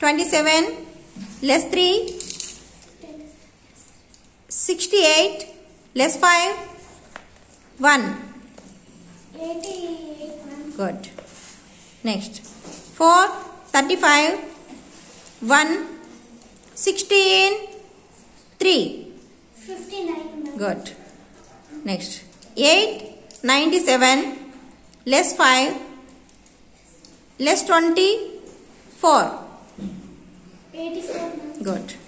27 less 3, 68 less 5, 1. 88. Good. Next. 4, 35, 1, 16, 3. 59. Good. Next. 8, 97 less 5, less 20, 4. 84. Good.